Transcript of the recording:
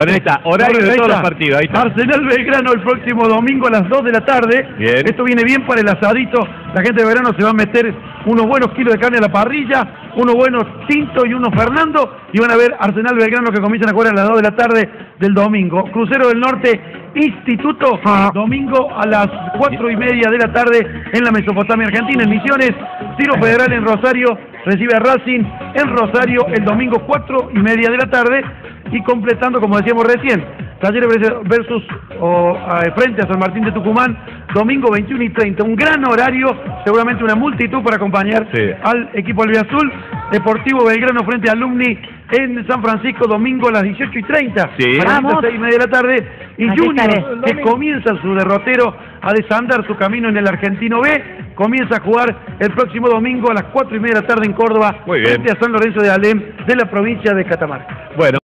Ahí está, horario de todos los partidos. Ahí está. Arsenal Belgrano el próximo domingo a las 2 de la tarde. Bien. Esto viene bien para el asadito. La gente de Belgrano se va a meter unos buenos kilos de carne a la parrilla, unos buenos Tinto y unos Fernando, y van a ver Arsenal Belgrano que comienzan a jugar a las 2 de la tarde del domingo. Crucero del Norte, Instituto, domingo a las 4:30 de la tarde en la Mesopotamia Argentina, en Misiones. Tiro Federal en Rosario, recibe a Racing en Rosario el domingo 4:30 de la tarde. Y completando, como decíamos recién, Talleres versus frente a San Martín de Tucumán, domingo 21:30. Un gran horario, seguramente una multitud para acompañar al equipo albiazul. Deportivo Belgrano frente a Alumni en San Francisco, domingo a las 18:30. A las 6:30 de la tarde. Y Junior, que comienza su derrotero a desandar su camino en el Argentino B, comienza a jugar el próximo domingo a las 4:30 de la tarde en Córdoba, frente a San Lorenzo de Alem de la provincia de Catamarca. Bueno.